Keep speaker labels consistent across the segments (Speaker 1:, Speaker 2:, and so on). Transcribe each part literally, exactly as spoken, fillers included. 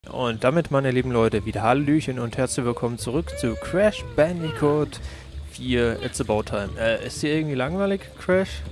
Speaker 1: Und damit, meine lieben Leute, wieder Hallöchen und herzlich willkommen zurück zu Crash Bandicoot vier It's About Time. Äh, ist hier irgendwie langweilig, Crash?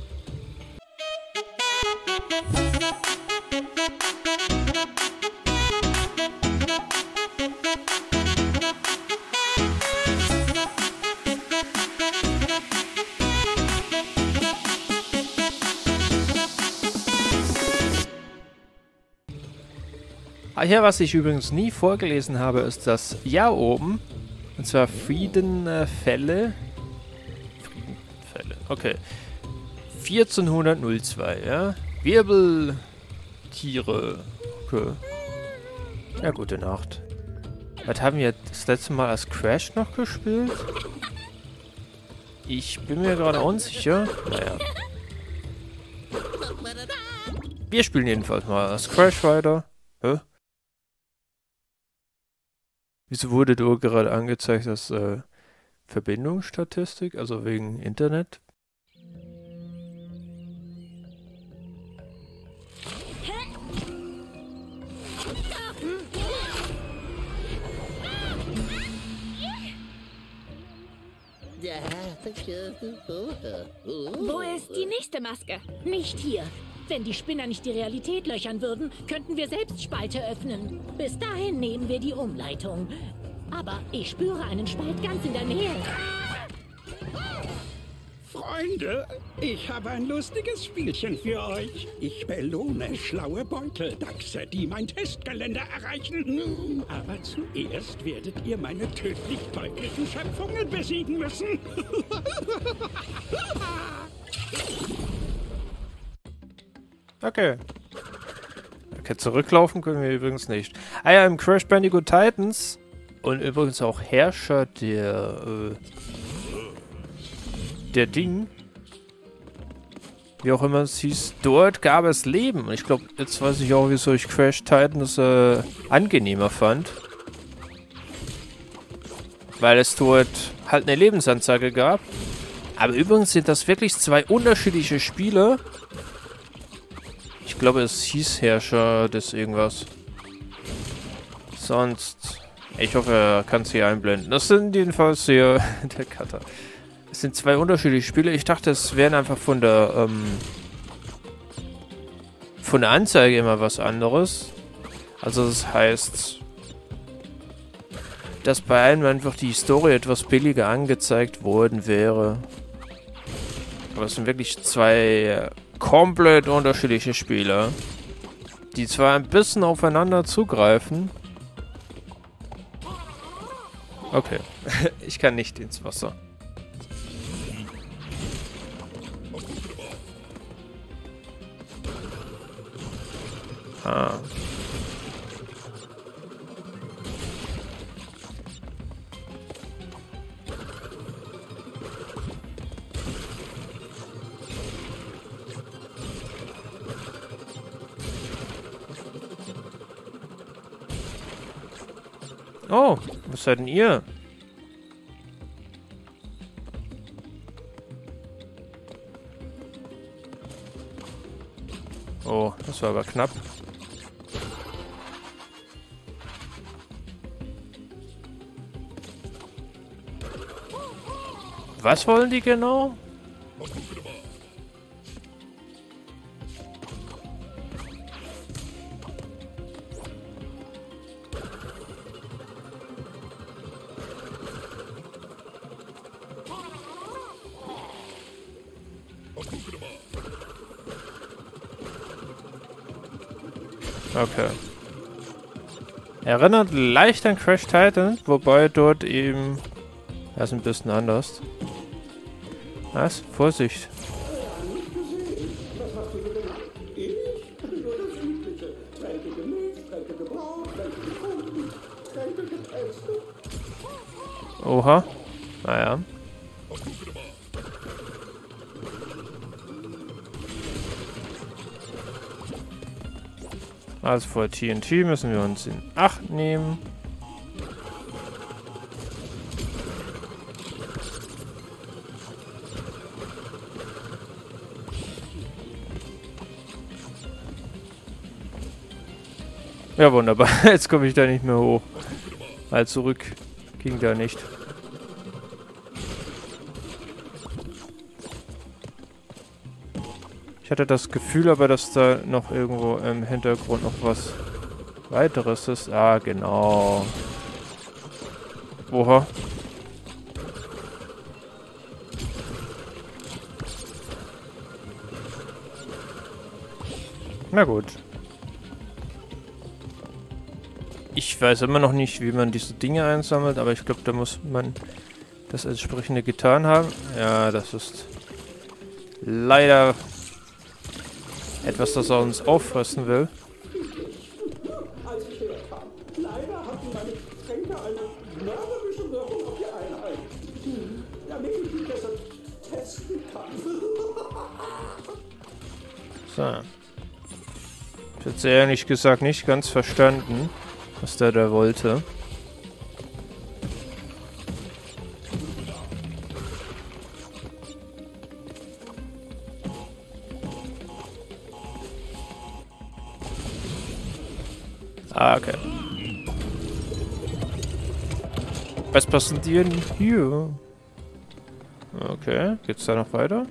Speaker 1: Ah ja, was ich übrigens nie vorgelesen habe, ist das Jahr oben. Und zwar Friedenfälle. Friedenfälle, okay. vierzehnhundertzwei, ja. Wirbeltiere. Okay. Ja, gute Nacht. Was haben wir das letzte Mal als Crash noch gespielt? Ich bin mir gerade unsicher. Naja. Wir spielen jedenfalls mal als Crash weiter. Hä? Wieso wurde da gerade angezeigt, dass äh, Verbindungsstatistik, also wegen Internet?
Speaker 2: Wo ist die nächste Maske? Nicht hier. Wenn die Spinner nicht die Realität löchern würden, könnten wir selbst Spalte öffnen. Bis dahin nehmen wir die Umleitung. Aber ich spüre einen Spalt ganz in der Nähe.
Speaker 3: Freunde, ich habe ein lustiges Spielchen für euch. Ich belohne schlaue Beuteldachse, die mein Testgelände erreichen. Aber zuerst werdet ihr meine tödlich teuflischen Schöpfungen besiegen müssen.
Speaker 1: Okay. Okay, zurücklaufen können wir übrigens nicht. Ah ja, im Crash Bandicoot Titans und übrigens auch Herrscher der, äh, der Ding, wie auch immer es hieß, dort gab es Leben. Und ich glaube, jetzt weiß ich auch, wieso ich Crash Titans äh, angenehmer fand. Weil es dort halt eine Lebensanzeige gab. Aber übrigens sind das wirklich zwei unterschiedliche Spiele. Ich glaube, es hieß Herrscher des irgendwas. Sonst... Ich hoffe, er kann es hier einblenden. Das sind jedenfalls hier... der Cutter. Es sind zwei unterschiedliche Spiele. Ich dachte, es wären einfach von der... Ähm, von der Anzeige immer was anderes. Also das heißt... dass bei einem einfach die Story etwas billiger angezeigt worden wäre. Aber es sind wirklich zwei... komplett unterschiedliche Spiele, die zwar ein bisschen aufeinander zugreifen. Okay, ich kann nicht ins Wasser. Ah. Oh, was seid denn ihr? Oh, das war aber knapp. Was wollen die genau? Okay. Erinnert leicht an Crash Titan, wobei dort eben... Das ist ein bisschen anders. Was? Vorsicht. Oha. Naja. Also vor T N T müssen wir uns in Acht nehmen. Ja, wunderbar. Jetzt komme ich da nicht mehr hoch. Weil zurück ging da nicht. Ich hatte das Gefühl aber, dass da noch irgendwo im Hintergrund noch was weiteres ist. Ah, genau. Oha. Na gut. Ich weiß immer noch nicht, wie man diese Dinge einsammelt, aber ich glaube, da muss man das entsprechende getan haben. Ja, das ist leider etwas, das er uns auffressen will.
Speaker 3: Als ich herkam, leider hatten meine Tränke eine mörderische Wirkung auf die Einheit. Hm, damit ich die besser testen kann.
Speaker 1: So. Ich hätte ehrlich gesagt nicht ganz verstanden, was der da wollte. Ah, okay. Was passiert denn hier? Okay, geht's da noch weiter?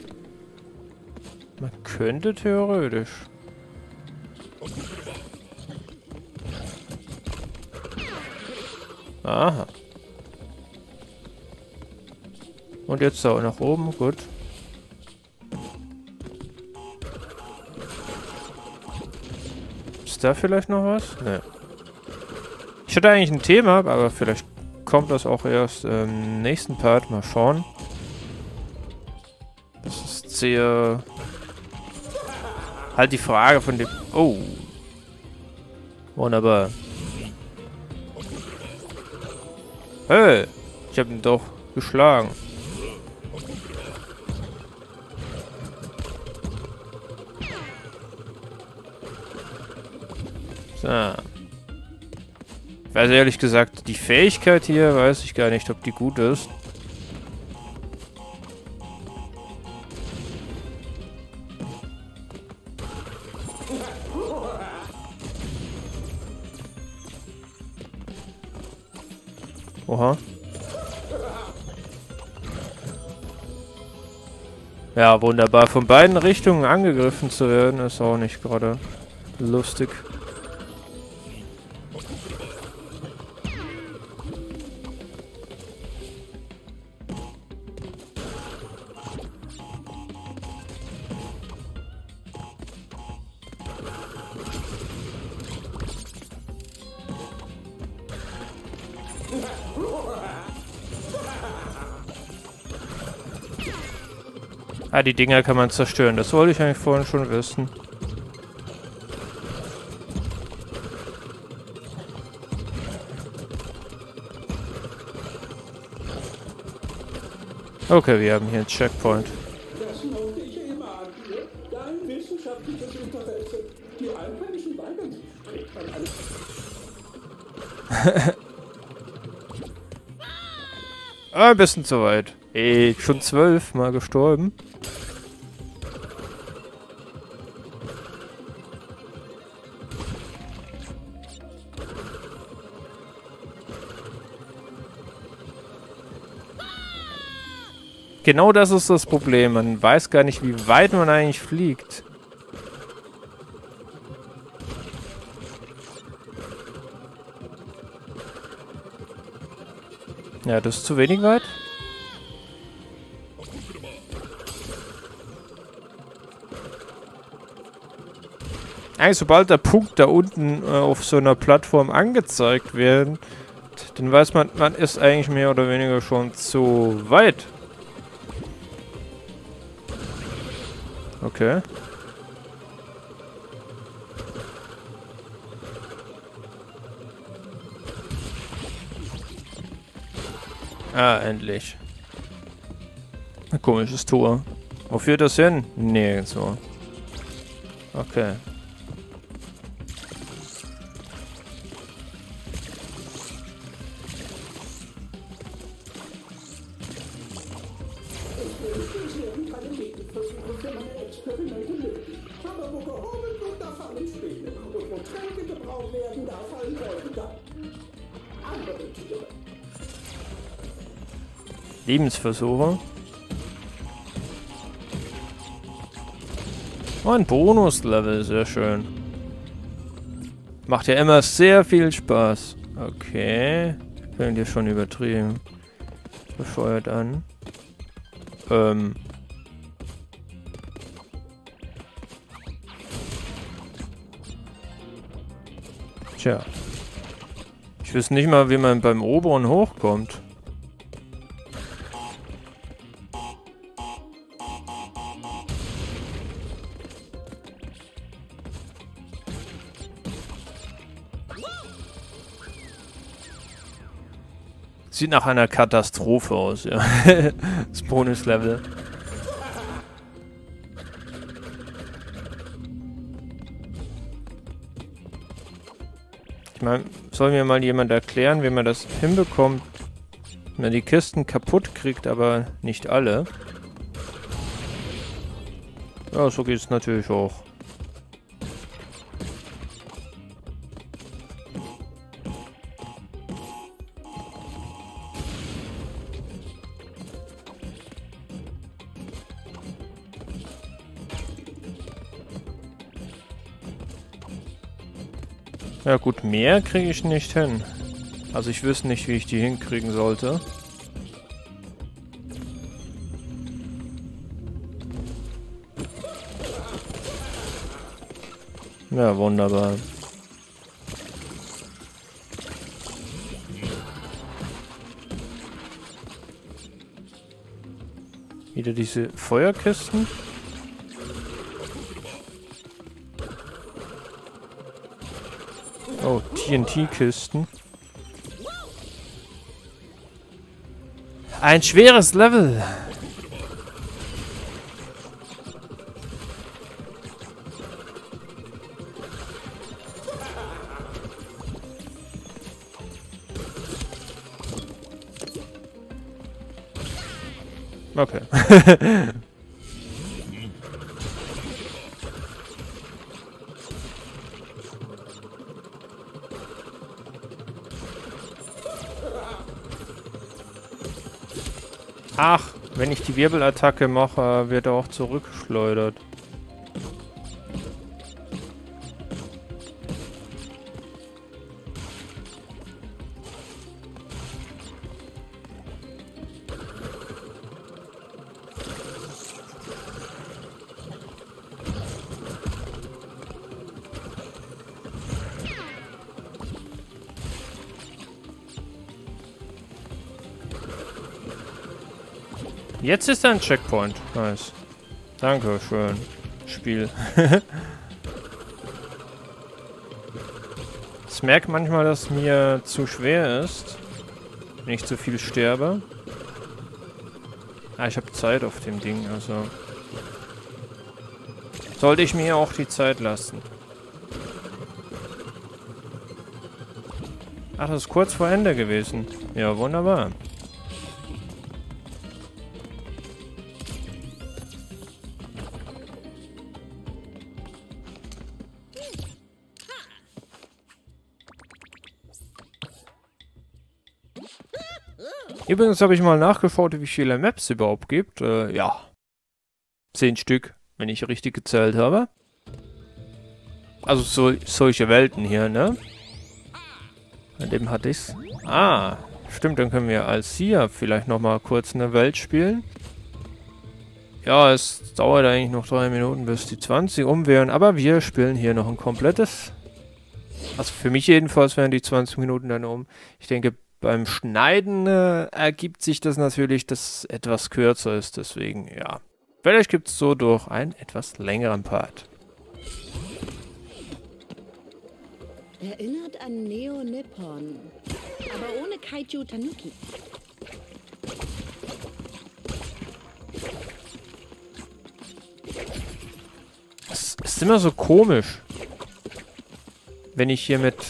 Speaker 1: Man könnte theoretisch. Aha. Und jetzt da nach oben, gut. Ist da vielleicht noch was? Ne. Ich hatte eigentlich ein Thema, aber vielleicht kommt das auch erst im nächsten Part. Mal schauen. Das ist sehr... Halt die Frage von dem... Oh. Wunderbar. Hey, ich habe ihn doch geschlagen. So. Ich weiß ehrlich gesagt, die Fähigkeit hier, weiß ich gar nicht, ob die gut ist. Oha. Ja, wunderbar. Von beiden Richtungen angegriffen zu werden, ist auch nicht gerade lustig. Ah, die Dinger kann man zerstören. Das wollte ich eigentlich vorhin schon wissen. Okay, wir haben hier einen Checkpoint.
Speaker 3: Das mochte ich immer an dir. Dein wissenschaftliches Interesse. Die Einheimischen weigern sich strikt an alles.
Speaker 1: Ah, ein bisschen zu weit. Ey, schon zwölf Mal gestorben. Genau das ist das Problem. Man weiß gar nicht, wie weit man eigentlich fliegt. Ja, das ist zu wenig weit. Eigentlich, sobald der Punkt da unten äh, auf so einer Plattform angezeigt wird, dann weiß man, man ist eigentlich mehr oder weniger schon zu weit. Okay. Ah, endlich. Ein komisches Tor. Wo führt das hin? Nirgendwo. Okay.
Speaker 3: Ich wünschte, es wären keine Versuche für meine Experimente nötig. Aber wo gehobelt wird, da fallen Späne. Und wo Tränke gebraucht werden, da fallen Wolken. Andere Tiere.
Speaker 1: Lebensversuche. Oh, ein Bonuslevel, sehr schön. Macht ja immer sehr viel Spaß. Okay. Fängt hier schon übertrieben. Bescheuert an. Ähm. Tja. Ich weiß nicht mal, wie man beim oberen hochkommt. Sieht nach einer Katastrophe aus, ja. Das Bonuslevel. Ich meine, soll mir mal jemand erklären, wie man das hinbekommt, wenn man die Kisten kaputt kriegt, aber nicht alle. Ja, so geht es natürlich auch. Ja gut, mehr kriege ich nicht hin. Also ich wüsste nicht, wie ich die hinkriegen sollte. Ja, wunderbar. Wieder diese Feuerkisten. Oh, T N T-Kisten. Ein schweres Level. Okay. Ach, wenn ich die Wirbelattacke mache, wird er auch zurückgeschleudert. Jetzt ist ein Checkpoint. Nice. Danke schön. Spiel. Ich merke manchmal, dass mir zu schwer ist. Wenn ich zu viel sterbe. Ah, ich habe Zeit auf dem Ding, also. Sollte ich mir auch die Zeit lassen. Ach, das ist kurz vor Ende gewesen. Ja, wunderbar. Übrigens habe ich mal nachgeschaut, wie viele Maps es überhaupt gibt. Äh, ja. Zehn Stück, wenn ich richtig gezählt habe. Also so, solche Welten hier, ne? An dem hatte ich's. Ah, stimmt, dann können wir als Sia vielleicht nochmal kurz eine Welt spielen. Ja, es dauert eigentlich noch drei Minuten, bis die zwanzig um wären. Aber wir spielen hier noch ein komplettes. Also für mich jedenfalls wären die zwanzig Minuten dann um. Ich denke, beim Schneiden äh, ergibt sich das natürlich, dass es etwas kürzer ist, deswegen, ja. Vielleicht gibt es so durch einen etwas längeren Part.
Speaker 2: Erinnert an Neo Nippon, aber ohne Kaiju Tanuki.
Speaker 1: Es ist immer so komisch, wenn ich hier mit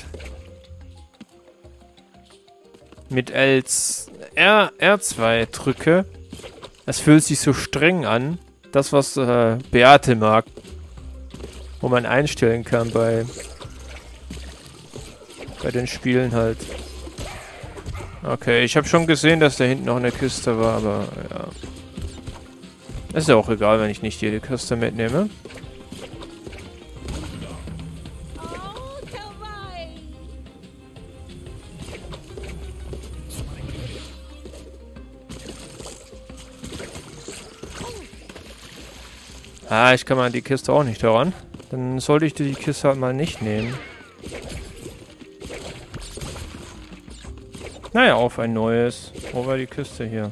Speaker 1: mit als R, R2 drücke. Es fühlt sich so streng an. Das, was äh, Beate mag. Wo man einstellen kann bei... bei den Spielen halt. Okay, ich habe schon gesehen, dass da hinten noch eine Kiste war, aber ja. Ist ja auch egal, wenn ich nicht jede Kiste mitnehme. Ah, ich kann mal an die Kiste auch nicht heran. Dann sollte ich die Kiste halt mal nicht nehmen. Naja, auf ein neues. Wo war die Kiste hier?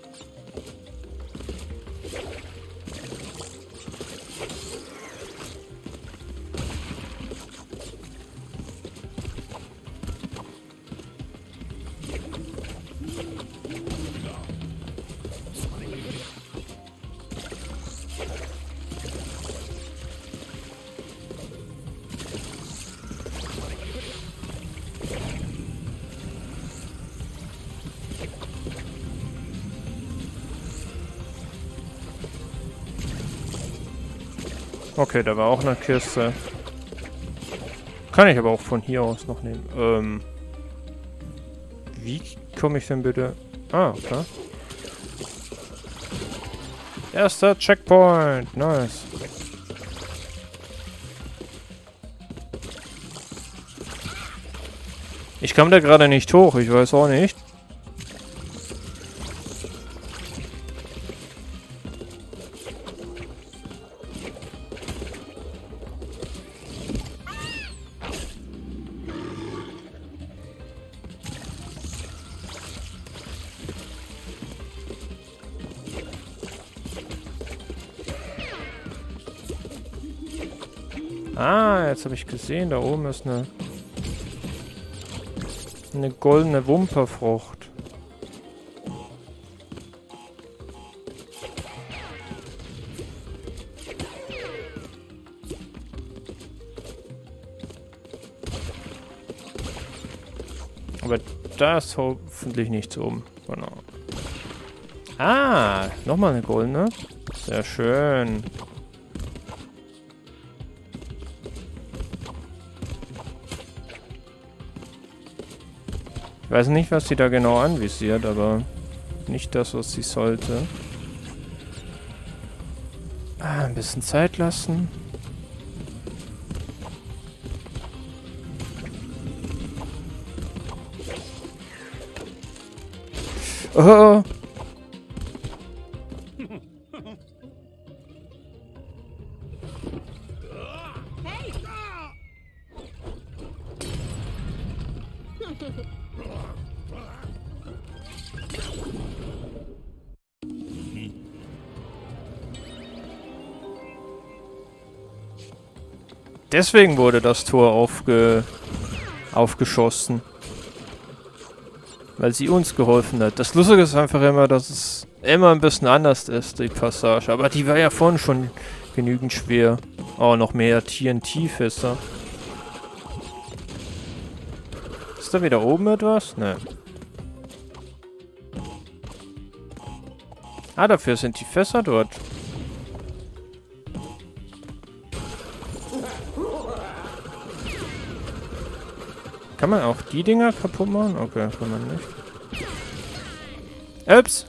Speaker 1: Okay, da war auch eine Kiste. Kann ich aber auch von hier aus noch nehmen. Ähm. Wie komme ich denn bitte? Ah, okay. Erster Checkpoint. Nice. Ich kam da gerade nicht hoch. Ich weiß auch nicht. Ah, jetzt habe ich gesehen, da oben ist eine eine goldene Wumperfrucht. Aber da ist hoffentlich nichts oben. Genau. Ah, nochmal eine goldene. Sehr schön. Ich weiß nicht, was sie da genau anvisiert, aber nicht das, was sie sollte. Ah, ein bisschen Zeit lassen. Oh! Deswegen wurde das Tor aufge aufgeschossen. Weil sie uns geholfen hat. Das Lustige ist einfach immer, dass es immer ein bisschen anders ist, die Passage. Aber die war ja vorhin schon genügend schwer. Oh, noch mehr T N T-Fässer. Ist da wieder oben etwas? Ne. Ah, dafür sind die Fässer dort. Kann man auch die Dinger kaputt machen? Okay, kann man nicht. Ups!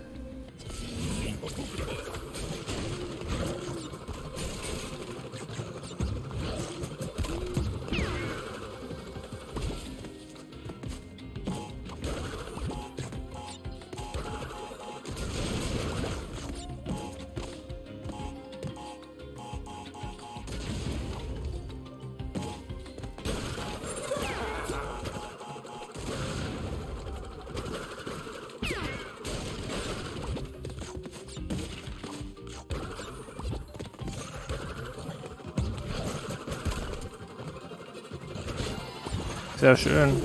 Speaker 1: Sehr schön.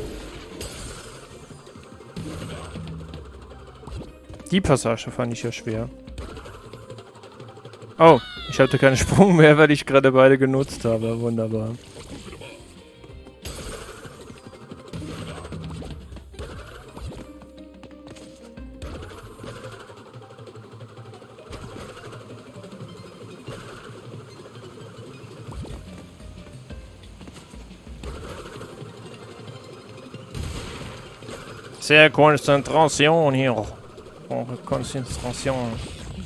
Speaker 1: Die Passage fand ich ja schwer. Oh, ich hatte keinen Sprung mehr, weil ich gerade beide genutzt habe. Wunderbar. Sehr Konzentration hier. Brauche Konzentration.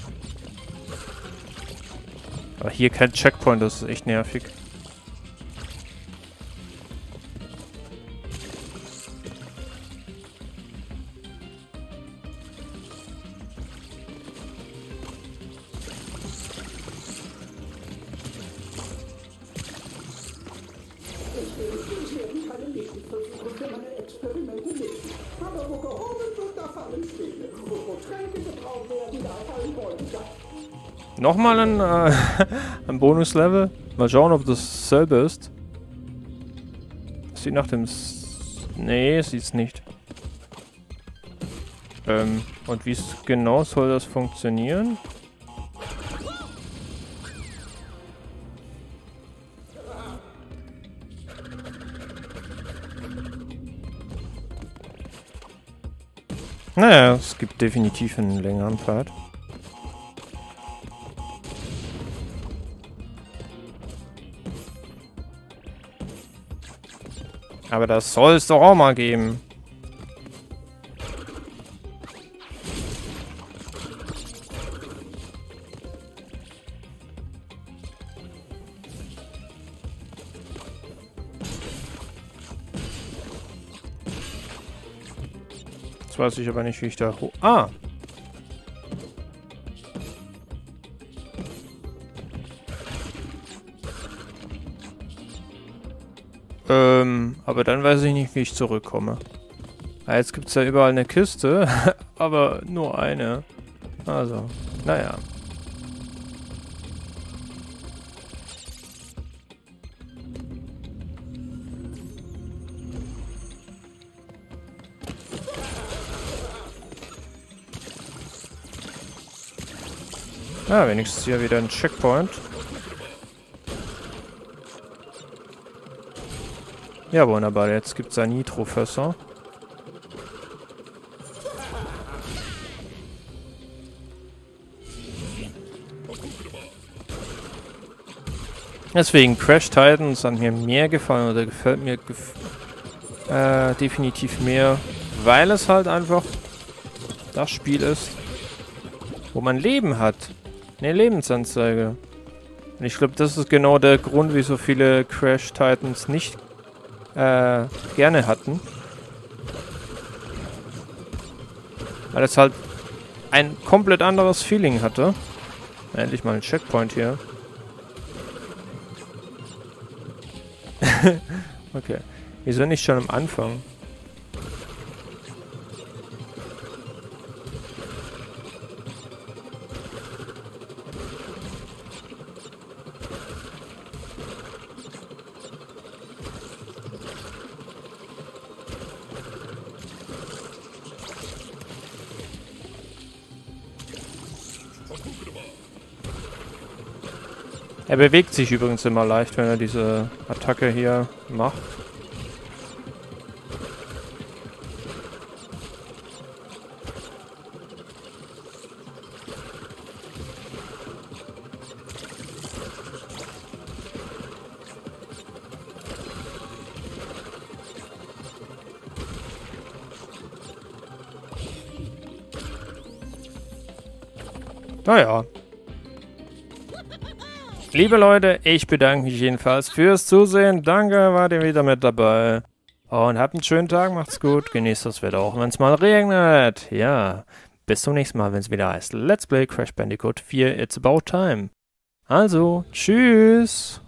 Speaker 1: Aber hier kein Checkpoint, das ist echt nervig. Nochmal ein, äh, ein Bonuslevel. Mal schauen, ob das dasselbe ist. Sieht nach dem... S nee, sieht's nicht. Ähm, und wie genau soll das funktionieren? Naja, es gibt definitiv einen längeren Pfad. Aber das soll es doch auch mal geben. Jetzt weiß ich aber nicht, wie ich da... ho- Ah! Ähm, aber dann weiß ich nicht, wie ich zurückkomme. Ah, jetzt gibt es ja überall eine Kiste, aber nur eine. Also, naja. Ah, wenigstens hier wieder ein Checkpoint. Ja, wunderbar. Jetzt gibt es ein Nitrofässer. Deswegen Crash Titans hat mir mehr gefallen oder gefällt mir gef äh, definitiv mehr, weil es halt einfach das Spiel ist, wo man Leben hat. Eine Lebensanzeige. Und ich glaube, das ist genau der Grund, wieso viele Crash Titans nicht äh, gerne hatten. Weil es halt ein komplett anderes Feeling hatte. Endlich mal ein Checkpoint hier. Okay. Wieso nicht schon am Anfang? Er bewegt sich übrigens immer leicht, wenn er diese Attacke hier macht. Naja. Liebe Leute, ich bedanke mich jedenfalls fürs Zusehen. Danke, wart ihr wieder mit dabei. Und habt einen schönen Tag, macht's gut. Genießt das Wetter auch, wenn es mal regnet. Ja, bis zum nächsten Mal, wenn es wieder heißt Let's Play Crash Bandicoot vier It's About Time. Also, tschüss.